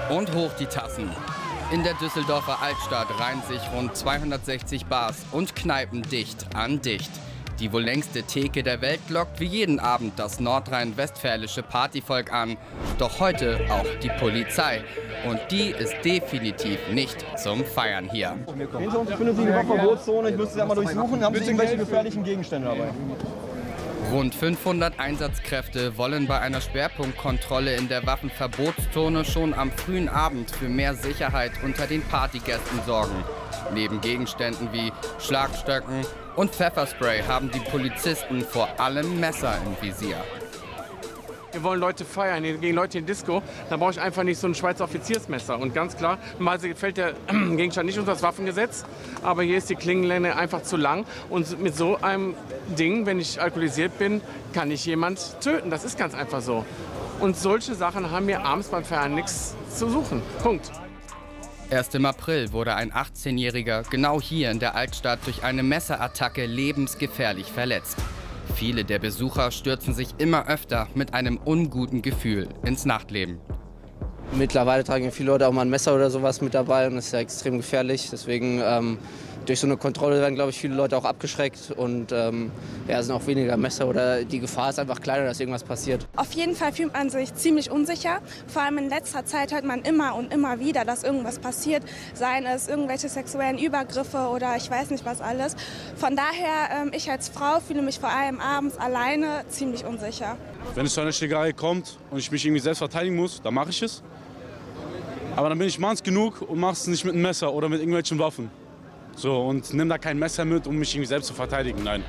Und hoch die Tassen. In der Düsseldorfer Altstadt reihen sich rund 260 Bars und Kneipen dicht an dicht. Die wohl längste Theke der Welt lockt wie jeden Abend das nordrhein-westfälische Partyvolk an. Doch heute auch die Polizei. Und die ist definitiv nicht zum Feiern hier. Hinter uns befindet sich eine Waffenverbotszone. Ich müsste sie einmal durchsuchen. Haben Sie irgendwelche gefährlichen Gegenstände dabei? Rund 500 Einsatzkräfte wollen bei einer Schwerpunktkontrolle in der Waffenverbotszone schon am frühen Abend für mehr Sicherheit unter den Partygästen sorgen. Neben Gegenständen wie Schlagstöcken und Pfefferspray haben die Polizisten vor allem Messer im Visier. Wir wollen Leute feiern, gegen Leute in Disco, da brauche ich einfach nicht so ein Schweizer Offiziersmesser. Und ganz klar, normalerweise fällt der Gegenstand nicht unter das Waffengesetz, aber hier ist die Klingenlänge einfach zu lang. Und mit so einem Ding, wenn ich alkoholisiert bin, kann ich jemand töten. Das ist ganz einfach so. Und solche Sachen haben mir abends beim Feiern nichts zu suchen. Punkt. Erst im April wurde ein 18-Jähriger genau hier in der Altstadt durch eine Messerattacke lebensgefährlich verletzt. Viele der Besucher stürzen sich immer öfter mit einem unguten Gefühl ins Nachtleben. Mittlerweile tragen viele Leute auch mal ein Messer oder sowas mit dabei und das ist ja extrem gefährlich. Deswegen durch so eine Kontrolle werden, glaube ich, viele Leute auch abgeschreckt und ja, sind auch weniger Messer oder die Gefahr ist einfach kleiner, dass irgendwas passiert. Auf jeden Fall fühlt man sich ziemlich unsicher. Vor allem in letzter Zeit hört man immer und immer wieder, dass irgendwas passiert. Seien es irgendwelche sexuellen Übergriffe oder ich weiß nicht was alles. Von daher, ich als Frau fühle mich vor allem abends alleine ziemlich unsicher. Wenn es zu einer Schlägerei kommt und ich mich irgendwie selbst verteidigen muss, dann mache ich es. Aber dann bin ich manns genug und mache es nicht mit einem Messer oder mit irgendwelchen Waffen. So, und nimm da kein Messer mit, um mich irgendwie selbst zu verteidigen, nein.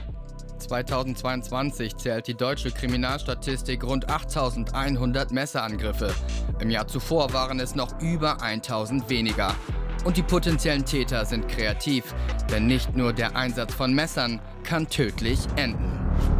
2022 zählt die deutsche Kriminalstatistik rund 8.100 Messerangriffe. Im Jahr zuvor waren es noch über 1.000 weniger. Und die potenziellen Täter sind kreativ, denn nicht nur der Einsatz von Messern kann tödlich enden.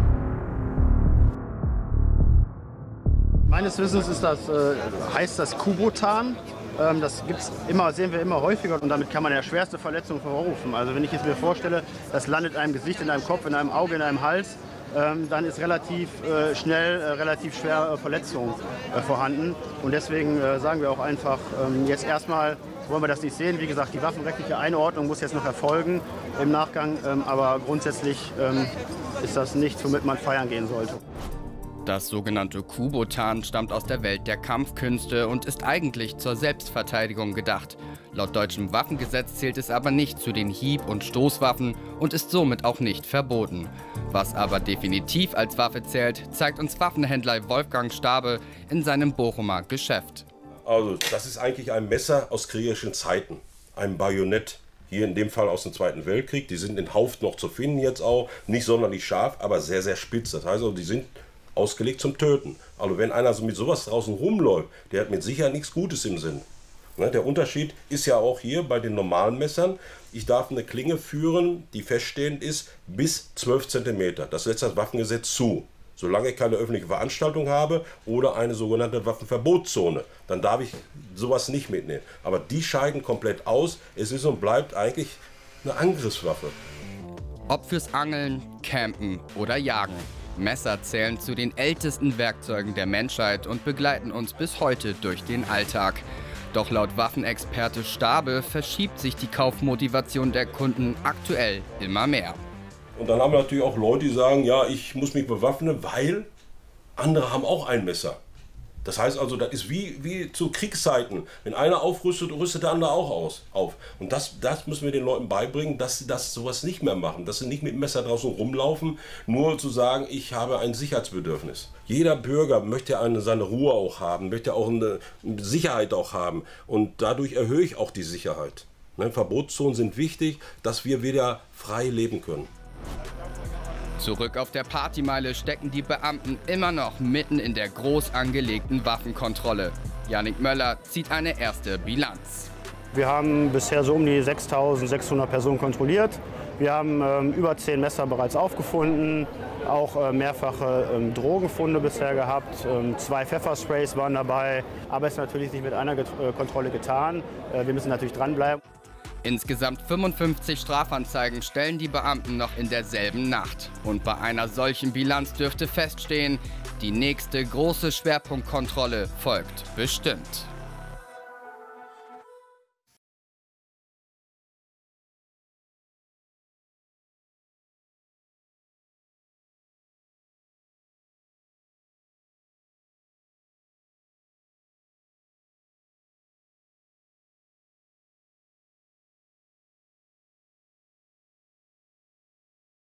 Meines Wissens ist heißt das Kubotan. Das sehen wir immer häufiger und damit kann man ja schwerste Verletzungen verrufen. Also wenn ich jetzt mir vorstelle, das landet in einem Gesicht, in einem Kopf, in einem Auge, in einem Hals, dann ist relativ schnell, relativ schwer Verletzung vorhanden. Und deswegen sagen wir auch einfach, jetzt erstmal wollen wir das nicht sehen. Wie gesagt, die waffenrechtliche Einordnung muss jetzt noch erfolgen im Nachgang, aber grundsätzlich ist das nichts, womit man feiern gehen sollte. Das sogenannte Kubotan stammt aus der Welt der Kampfkünste und ist eigentlich zur Selbstverteidigung gedacht. Laut deutschem Waffengesetz zählt es aber nicht zu den Hieb- und Stoßwaffen und ist somit auch nicht verboten. Was aber definitiv als Waffe zählt, zeigt uns Waffenhändler Wolfgang Stabe in seinem Bochumer Geschäft. Also, das ist eigentlich ein Messer aus kriegerischen Zeiten, ein Bajonett. Hier in dem Fall aus dem Zweiten Weltkrieg. Die sind in Hauft noch zu finden jetzt auch, nicht sonderlich scharf, aber sehr, sehr spitz. Das heißt also, die sind ausgelegt zum Töten. Also wenn einer so mit sowas draußen rumläuft, der hat mit Sicherheit nichts Gutes im Sinn. Ne, der Unterschied ist ja auch hier bei den normalen Messern. Ich darf eine Klinge führen, die feststehend ist, bis 12 cm. Das setzt das Waffengesetz zu. Solange ich keine öffentliche Veranstaltung habe oder eine sogenannte Waffenverbotszone, dann darf ich sowas nicht mitnehmen. Aber die scheiden komplett aus. Es ist und bleibt eigentlich eine Angriffswaffe. Ob fürs Angeln, Campen oder Jagen. Messer zählen zu den ältesten Werkzeugen der Menschheit und begleiten uns bis heute durch den Alltag. Doch laut Waffenexperte Stabe verschiebt sich die Kaufmotivation der Kunden aktuell immer mehr. Und dann haben wir natürlich auch Leute, die sagen, ja, ich muss mich bewaffnen, weil andere haben auch ein Messer. Das heißt also, das ist wie zu Kriegszeiten. Wenn einer aufrüstet, rüstet der andere auch auf. Und das müssen wir den Leuten beibringen, dass sie sowas nicht mehr machen. Dass sie nicht mit dem Messer draußen rumlaufen, nur zu sagen, ich habe ein Sicherheitsbedürfnis. Jeder Bürger möchte seine Ruhe auch haben, möchte auch eine Sicherheit auch haben. Und dadurch erhöhe ich auch die Sicherheit. Verbotszonen sind wichtig, dass wir wieder frei leben können. Zurück auf der Partymeile stecken die Beamten immer noch mitten in der groß angelegten Waffenkontrolle. Jannik Möller zieht eine erste Bilanz. Wir haben bisher so um die 6.600 Personen kontrolliert. Wir haben über 10 Messer bereits aufgefunden, auch mehrfache Drogenfunde bisher gehabt. 2 Pfeffersprays waren dabei, aber es ist natürlich nicht mit einer Kontrolle getan. Wir müssen natürlich dranbleiben. Insgesamt 55 Strafanzeigen stellen die Beamten noch in derselben Nacht. Und bei einer solchen Bilanz dürfte feststehen, die nächste große Schwerpunktkontrolle folgt bestimmt.